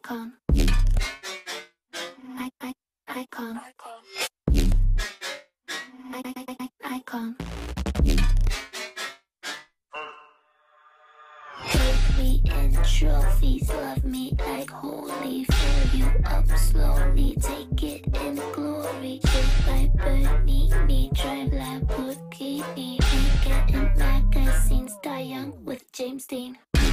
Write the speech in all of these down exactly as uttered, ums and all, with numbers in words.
icon. I, I, icon. I, I, I, icon. Take me in trophies, love me like holy. Fill you up slowly, take it in glory. Take like Bernie, me drive Lamborghini. Weekend in magazines, die young with James Dean.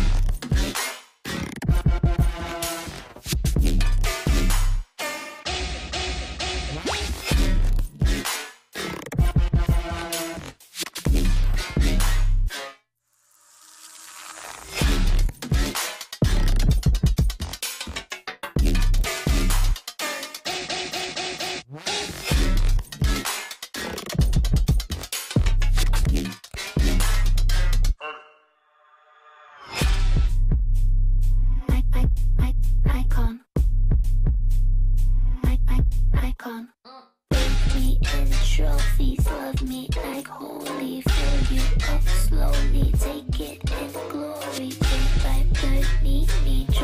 Take me in trophies, love me like holy. Fill you up slowly, take it in glory. Take like Bernie, me